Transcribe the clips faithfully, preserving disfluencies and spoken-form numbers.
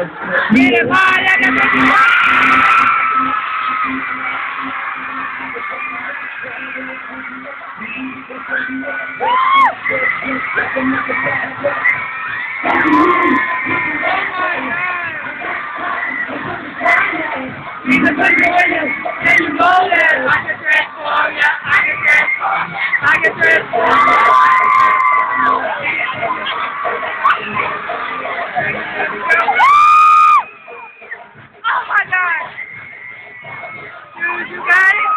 Mire, vaya, que te He's a good boy. There's no there. I can transform ya. I can transform ya. I can transform ya. Oh my God. Dude, you got it?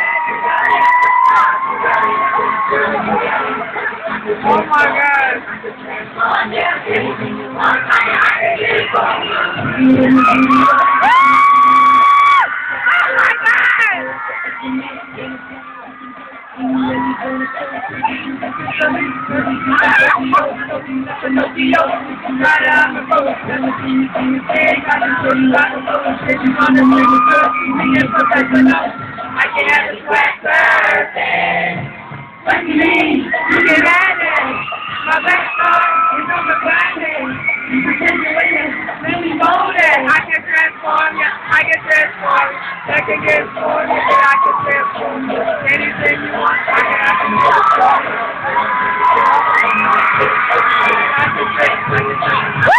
Oh my God. I can have a sweat birthday. What do you mean? You can have it. My backside is on the planet. You pretend to win. Let me know that. I can transform you. I can transform you. I can transform you. I can transform you. Anything you want, I can have it. I can transform you.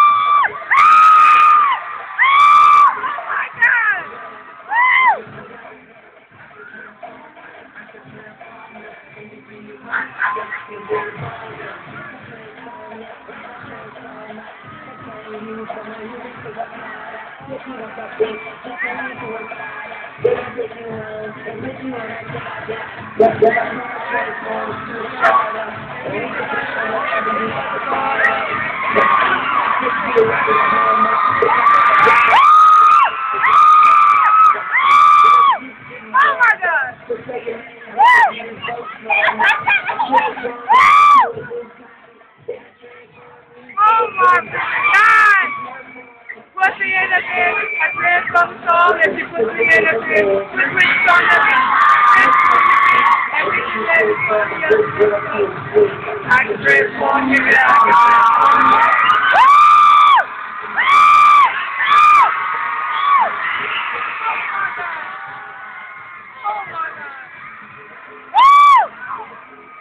Oh my God! Put me in the pit. I played some song and she put me in the pit. We put some of it. And we said it for you. I can transform you. I can transform you. Oh my God.